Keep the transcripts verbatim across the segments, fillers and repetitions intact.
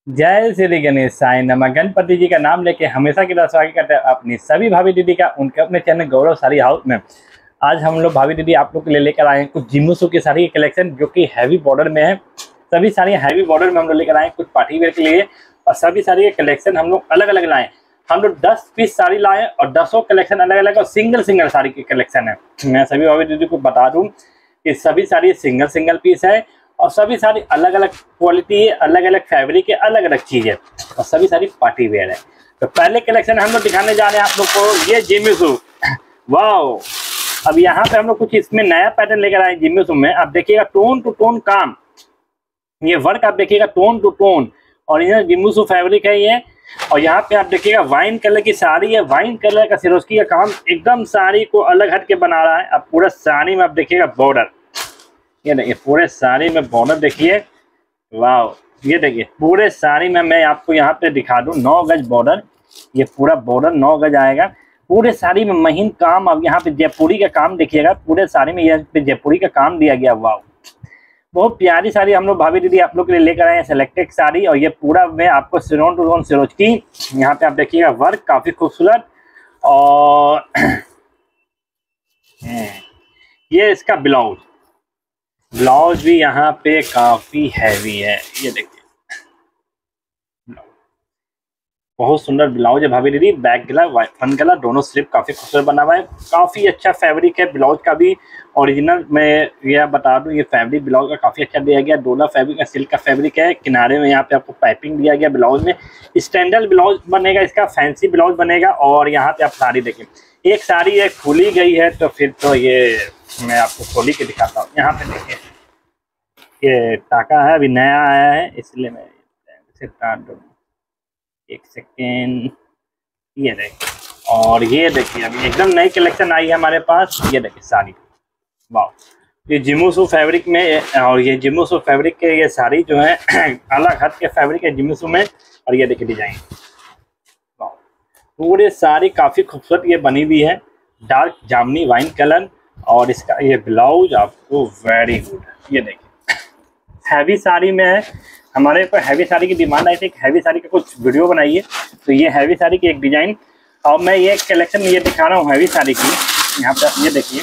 जय श्री गणेश साईं नमः। गणपति जी का नाम लेके हमेशा की तरह स्वागत करते हैं अपनी सभी भाभी दीदी का उनके अपने चैनल गौरव साड़ी हाउस में। आज हम लोग भाभी दीदी आप लोग के लिए लेकर आए हैं कुछ जिम्मू की साड़ी कलेक्शन जो कि हैवी बॉर्डर में है। सभी साड़ी हैवी बॉर्डर में हम लोग लेकर आए कुछ पार्टी वेयर के लिए, और सभी साड़ी के कलेक्शन हम लोग अलग अलग लाए। हम लोग दस पीस साड़ी लाए और दसों कलेक्शन अलग अलग और सिंगल सिंगल साड़ी की कलेक्शन है। मैं सभी भाभी दीदी को बता दूँ कि सभी साड़ी सिंगल सिंगल पीस है और सभी सारी अलग अलग क्वालिटी है, अलग अलग फैब्रिक है, अलग अलग चीज़ है और सभी सारी पार्टी वेयर है। तो पहले कलेक्शन हम लोग दिखाने जा रहे हैं आप लोग को ये जिम्मी सूट। वाओ, अब यहाँ पे हम लोग कुछ इसमें नया पैटर्न लेकर आए जिम्मी सूट में। आप देखिएगा टोन टू टोन काम, ये वर्क आप देखिएगा टोन टू टोन और ये जिम्मी सूट फैब्रिक है ये। और यहाँ पे आप देखिएगा वाइन कलर की साड़ी है, वाइन कलर का सिरोस्की का काम एकदम साड़ी को अलग हट के बना रहा है। अब पूरा साड़ी में आप देखिएगा बॉर्डर, ये देखिए पूरे साड़ी में बॉर्डर देखिए। वाह, ये देखिए पूरे साड़ी में मैं आपको यहाँ पे दिखा दूँ नौ गज बॉर्डर, ये पूरा बॉर्डर नौ गज आएगा पूरे साड़ी में। महीन काम, अब यहाँ पे जयपुरी का काम देखिएगा पूरे साड़ी में, यहाँ पे जयपुरी का काम दिया गया। वाह, बहुत प्यारी साड़ी हम लोग भाभी दीदी आप लोग के लिए लेकर आए हैं सिलेक्टेड साड़ी। और ये पूरा में आपको सिरोन टू रोन सिरोज की, यहाँ पे आप देखिएगा वर्क काफी खूबसूरत। और ये इसका ब्लाउज, ब्लाउज भी यहाँ पे काफी हैवी है, ये देखिए बहुत सुंदर ब्लाउज है भाभी दीदी। बैक गला फ्रंट गला दोनों स्लिप काफी खूबसूरत बना हुआ है, काफी अच्छा फैब्रिक है ब्लाउज का भी। ओरिजिनल मैं यह बता दूं ये फैब्रिक ब्लाउज का काफी अच्छा दिया गया। डोला फैब्रिक का सिल्क का फैब्रिक है, किनारे में यहाँ पे आपको पाइपिंग दिया गया ब्लाउज में। स्टैंडर्ड ब्लाउज बनेगा इसका, फैंसी ब्लाउज बनेगा। और यहाँ पे आप साड़ी देखिए, एक साड़ी एक खुली गई है तो फिर तो ये मैं आपको खोली के दिखाता हूँ। यहाँ पे देखिए ये टाका है, अभी नया आया है इसलिए मैं इसे काट दूँ एक सेकेंड। ये देखिए, और ये देखिए अभी एकदम नई कलेक्शन आई है हमारे पास। ये देखिए साड़ी, वाह, ये जिम्मी सूट फैब्रिक में, और ये जिम्मी सूट फैब्रिक के ये साड़ी जो है अलग हट के फैब्रिक है जिम्मी सूट में। और ये देखिए डिजाइन, वाह, पूरे साड़ी काफी खूबसूरत ये बनी हुई है, डार्क जामनी वाइन कलर। और इसका ये ब्लाउज आपको वेरी गुड, ये देखिए हैवी साड़ी में है। हमारे ऊपर हैवी साड़ी की डिमांड आई थी, हैवी साड़ी का कुछ वीडियो बनाइए, तो ये हैवी साड़ी की एक डिजाइन। और मैं ये कलेक्शन ये दिखा रहा हूँ हैवी साड़ी की। यहाँ पे ये देखिए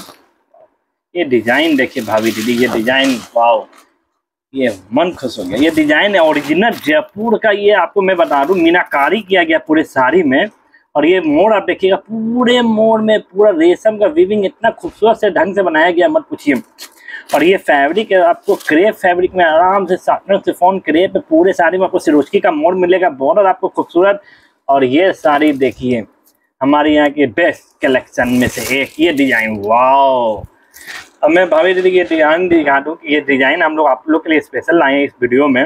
ये डिजाइन देखिए भाभी दीदी, ये डिजाइन वाओ, ये मन खुश हो गया। ये डिजाइन है ओरिजिनल जयपुर का, ये आपको मैं बता दूं मीनाकारी किया गया पूरे साड़ी में। और ये मोड़ आप देखिएगा, पूरे मोड़ में पूरा रेशम का वीविंग इतना खूबसूरत से ढंग से बनाया गया मत पूछिए। और ये फैब्रिक है आपको क्रेप फैब्रिक में, आराम से साटन शिफॉन क्रेप, पूरे साड़ी में आपको सिरोस्की का मोड़ मिलेगा, बॉर्डर आपको खूबसूरत। और ये साड़ी देखिए हमारे यहाँ के बेस्ट कलेक्शन में से एक, ये डिजाइन वाओ। अब मैं भाभी दीदी ये डिजाइन दिखा दूँ कि ये डिजाइन हम लोग आप लोग के लिए स्पेशल लाए हैं इस वीडियो में।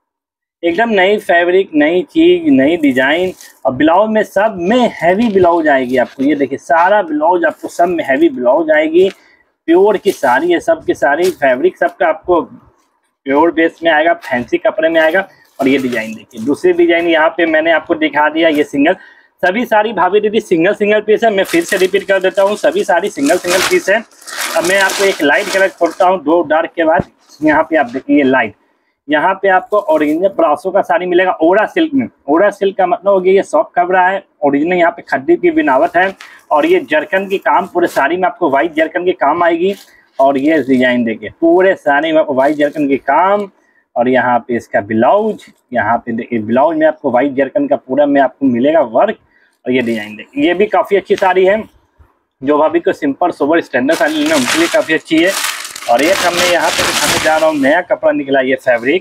एकदम नई फैब्रिक, नई चीज, नई डिजाइन। और ब्लाउज में सब में हैवी ब्लाउज आएगी आपको। ये देखिए सारा ब्लाउज आपको सब में हैवी ब्लाउज आएगी। प्योर की साड़ी है, सब की साड़ी फैब्रिक सबका आपको प्योर बेस में आएगा, फैंसी कपड़े में आएगा। और ये डिजाइन देखिए, दूसरी डिजाइन यहाँ पे मैंने आपको दिखा दिया, ये सिंगल। सभी साड़ी भाभी दीदी सिंगल सिंगल पीस है। मैं फिर से रिपीट कर देता हूँ, सभी साड़ी सिंगल सिंगल पीस है। अब मैं आपको एक लाइट कलर खोलता हूँ, दो डार्क के बाद यहाँ पे आप देखिए लाइट। यहाँ पे आपको ओरिजिनल ब्रासो का साड़ी मिलेगा ओरा सिल्क में। ओरा सिल्क का मतलब हो गया ये सॉफ्ट कपड़ा है, ओरिजिनल यहाँ पे खड्डी की बिनावट है। और ये जरकन की काम पूरे साड़ी में आपको व्हाइट जरकन की काम आएगी। और ये डिजाइन देखिए पूरे साड़ी में आपको व्हाइट जरकन की काम। और यहाँ पे इसका ब्लाउज, यहाँ पे देखिए ब्लाउज में आपको व्हाइट जरकन का पूरा में आपको मिलेगा वर्क। और ये डिजाइन देखिए, ये भी काफी अच्छी साड़ी है, जो भाभी को सिंपल सोबर स्टैंडर्ड साड़ी लेना उनके लिए काफी अच्छी है। और एक हमने यहाँ पे दिखाने जा रहा हूँ नया कपड़ा निकला, ये फैब्रिक,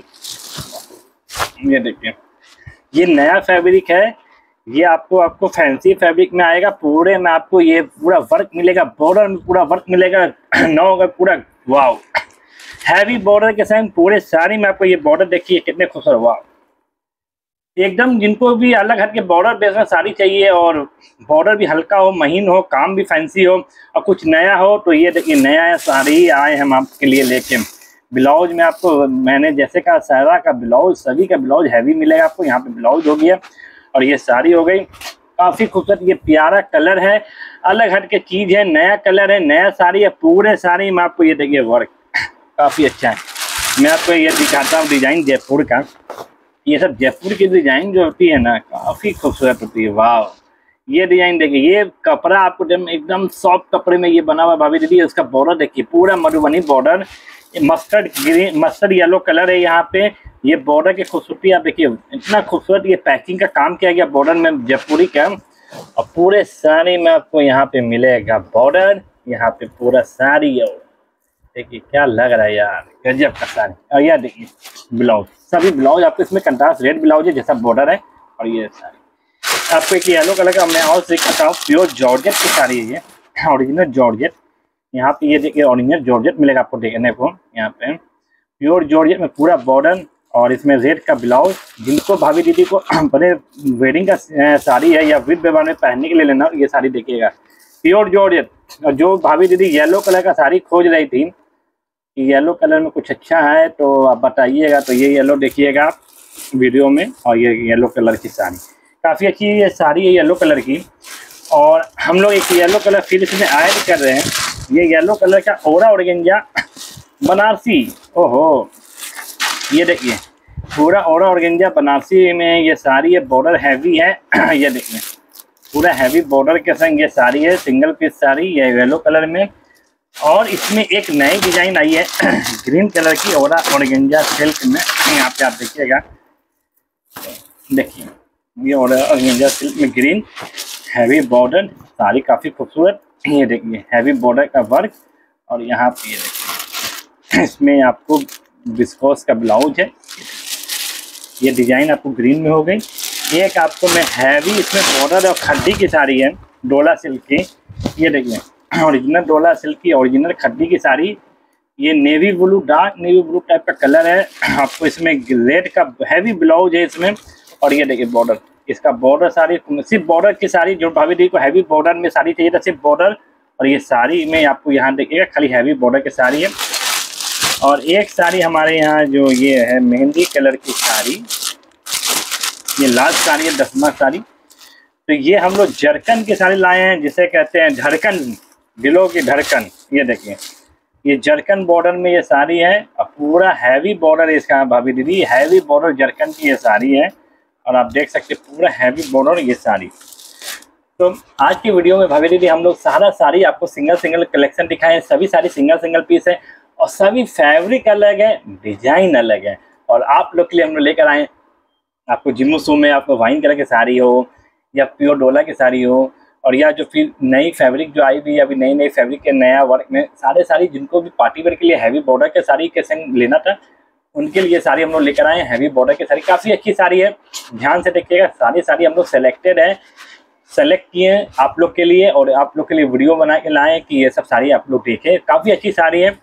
ये देखिए ये नया फैब्रिक है। ये आपको आपको फैंसी फैब्रिक में आएगा, पूरे में आपको ये पूरा वर्क मिलेगा, बॉर्डर में पूरा वर्क मिलेगा नौ का पूरा। वाव, हैवी बॉर्डर के साथ पूरे साड़ी में आपको ये बॉर्डर देखिए कितने खूबसूरत। वाव, एकदम जिनको भी अलग हट के बॉर्डर बेस में साड़ी चाहिए और बॉर्डर भी हल्का हो, महीन हो, काम भी फैंसी हो और कुछ नया हो, तो ये देखिए नया साड़ी आए हम आपके लिए लेके। ब्लाउज में आपको मैंने जैसे कहा सारा का ब्लाउज, सभी का ब्लाउज हैवी मिलेगा आपको। यहाँ पे ब्लाउज हो गया और ये साड़ी हो गई, काफी खूबसूरत। ये प्यारा कलर है, अलग हट के चीज है, नया कलर है, नया साड़ी है। पूरे साड़ी में आपको ये देखिए वर्क काफी अच्छा है। मैं आपको ये दिखाता हूँ डिजाइन जयपुर का। ये सब जयपुर की डिजाइन जो होती है ना काफी खूबसूरत होती है। वाह, ये डिजाइन देखिए, ये कपड़ा आपको एकदम सॉफ्ट कपड़े में ये बना हुआ भाभी दीदी। इसका बॉर्डर देखिए, पूरा Madhubani border, mustard green mustard yellow colour है यहाँ पे। ये बॉर्डर की खूबसूरती आप देखिए, इतना खूबसूरत ये पैकिंग का काम किया गया बॉर्डर में जयपुरी का। और पूरे साड़ी में आपको यहाँ पे मिलेगा बॉर्डर, यहाँ पे पूरा साड़ी है। देखिए क्या लग रहा है यार, गजब का साड़ी। और यह देखिए ब्लाउज, सभी ब्लाउज आपको इसमें कंट्रास्ट रेड ब्लाउज है जैसा बॉर्डर है। और ये साड़ी आपको एक येलो कलर का मैं और दिखाता हूँ, प्योर जॉर्जेट की साड़ी है ये, ओरिजिनल जॉर्जेट। यहाँ पे ये देखिए ओरिजिनल जॉर्जेट मिलेगा आपको देखने को, यहाँ पे प्योर जॉर्जेट में पूरा बॉर्डर और इसमें रेड का ब्लाउज। जिनको भाभी दीदी को बड़े वेडिंग का साड़ी है या विद विवाह में पहनने के लिए लेना, ये साड़ी देखिएगा प्योर जॉर्जेट। और जो भाभी दीदी येलो कलर का साड़ी खोज रही थी कि येलो कलर में कुछ अच्छा है तो आप बताइएगा, तो ये येलो देखिएगा वीडियो में। और ये येलो कलर की साड़ी काफ़ी अच्छी ये साड़ी है येलो कलर की। और हम लोग एक येलो कलर फिर इसमें ऐड कर रहे हैं, ये येलो कलर का ओरा ऑर्गेंजा बनारसी। ओहो, ये देखिए पूरा ओरा ऑर्गेंजा बनारसी में ये साड़ी है, बॉर्डर हैवी है। ये देखिए पूरा हैवी बॉर्डर के संग ये साड़ी है, सिंगल पीस साड़ी ये येलो कलर में। और इसमें एक नई डिजाइन आई है ग्रीन कलर की ओरा ऑर्गेंजा सिल्क में। यहाँ पे आप देखिएगा, देखिए ये ओरा ऑर्गेंजा सिल्क में ग्रीन हैवी बॉर्डर, साड़ी काफ़ी खूबसूरत। ये देखिए हैवी बॉर्डर का वर्क। और यहाँ पे ये देखिए इसमें आपको विस्कोस का ब्लाउज है। ये डिजाइन आपको ग्रीन में हो गई। एक आपको मैं हैवी इसमें बॉर्डर और खड्डी की साड़ी है डोला सिल्क की। ये देखिए ओरिजिनल डोला सिल्क की ओरिजिनल खड्डी की साड़ी। ये navy blue, dark navy blue type का कलर है। आपको इसमें रेड का हैवी ब्लाउज है इसमें। और ये देखिए बॉर्डर, इसका बॉर्डर साड़ी सिर्फ बॉर्डर की साड़ी, जो भाभी दी को हैवी बॉर्डर में साड़ी चाहिए था सिर्फ बॉर्डर। और ये साड़ी में आपको यहाँ देखिएगा खाली हैवी बॉर्डर की साड़ी है। और एक साड़ी हमारे यहाँ जो ये है मेहंदी कलर की साड़ी, ये लास्ट साड़ी है दसवां साड़ी। तो ये हम लोग जरकन की साड़ी लाए हैं, जिसे कहते हैं धड़कन, दिलों की धड़कन। ये देखिए ये जरकन बॉर्डर में ये साड़ी है और पूरा हैवी बॉर्डर है इसका भाभी दीदी, हैवी बॉर्डर जरकन की ये साड़ी है। और आप देख सकते हैं पूरा हैवी बॉर्डर ये साड़ी। तो आज की वीडियो में भाभी दीदी हम लोग सारा साड़ी आपको सिंगल सिंगल कलेक्शन दिखाए हैं। सभी साड़ी सिंगल सिंगल पीस है और सभी फैब्रिक अलग है, डिजाइन अलग है। और आप लोग के लिए हम लोग लेकर आए, आपको जिम्मू में आपको वाइन कलर की साड़ी हो या प्योर डोला की साड़ी हो, और या जो फिर नई फैब्रिक जो आई हुई है अभी नई नई फैब्रिक के नया वर्क में सारे साड़ी, जिनको भी पार्टी वेयर के लिए हैवी बॉर्डर के साड़ी के संग लेना था उनके लिए साड़ी हम लोग लेकर आए हैं। हैवी बॉर्डर की साड़ी काफ़ी अच्छी साड़ी है, ध्यान से देखिएगा। सारी साड़ी हम लोग सेलेक्टेड है, सेलेक्ट किए हैं आप लोग के लिए और आप लोग के लिए वीडियो बना के लाए कि ये सब साड़ी आप लोग देखें। काफ़ी अच्छी साड़ी है।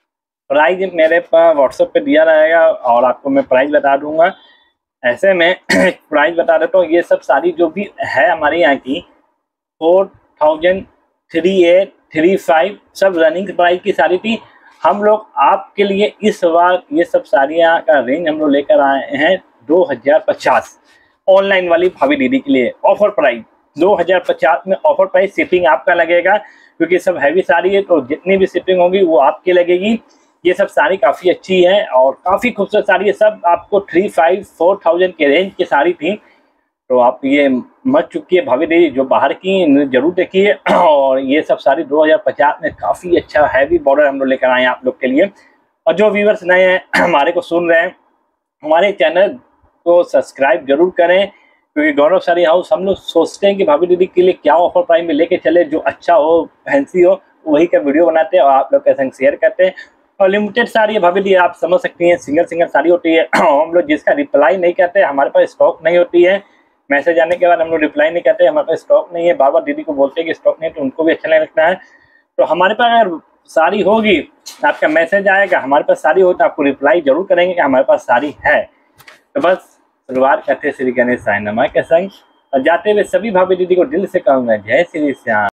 प्राइस मेरे पास व्हाट्सएप पे दिया रहेगा और आपको मैं प्राइस बता दूंगा। ऐसे में प्राइस बता देता हूँ, ये सब साड़ी जो भी है हमारे यहाँ की four thousand three eight three five सब रनिंग प्राइस की साड़ी थी। हम लोग आपके लिए इस बार ये सब साड़ियाँ का रेंज हम लोग लेकर आए हैं दो हज़ार पचास। ऑनलाइन वाली भाभी दीदी के लिए ऑफर प्राइस दो हज़ार पचास में ऑफर प्राइस। शिपिंग आपका लगेगा क्योंकि सब हैवी साड़ी है, तो जितनी भी शिपिंग होगी वो आपकी लगेगी। ये सब साड़ी काफ़ी अच्छी है और काफ़ी खूबसूरत साड़ी है। सब आपको थ्री फाइव फोर थाउजेंड के रेंज की साड़ी थी। तो आप ये मत चुकिए भाभी दीदी, जो बाहर की जरूर देखिए। और ये सब साड़ी दो हज़ार पचास में काफ़ी अच्छा हैवी बॉर्डर हम लोग लेकर आए हैं आप लोग के लिए। और जो व्यूअर्स नए हैं हमारे को सुन रहे हैं, हमारे चैनल को सब्सक्राइब जरूर करें, क्योंकि गौरव साड़ी हाउस हम लोग सोचते हैं कि भाभी दीदी के लिए क्या ऑफर प्राइस में लेके चले, जो अच्छा हो फैंसी हो वही का वीडियो बनाते हैं और आप लोग के संग शेयर करते हैं। और लिमिटेड साड़ी है भाभी दीदी, आप समझ सकती हैं, सिंगल सिंगल साड़ी होती है। हम लोग जिसका रिप्लाई नहीं करते, हमारे पास स्टॉक नहीं होती है। मैसेज आने के बाद हम लोग रिप्लाई नहीं करते, हमारे पास स्टॉक नहीं है। बार बार दीदी को बोलते हैं कि स्टॉक नहीं, तो उनको भी अच्छा नहीं लगता है। तो हमारे पास अगर साड़ी होगी, आपका मैसेज आएगा, हमारे पास साड़ी हो तो आपको रिप्लाई जरूर करेंगे कि हमारे पास साड़ी है। तो बस शुरुआत करते श्री गणेश साईं नमा के संग, और जाते हुए सभी भाभी दीदी को दिल से कहूँगा जय श्री श्याम।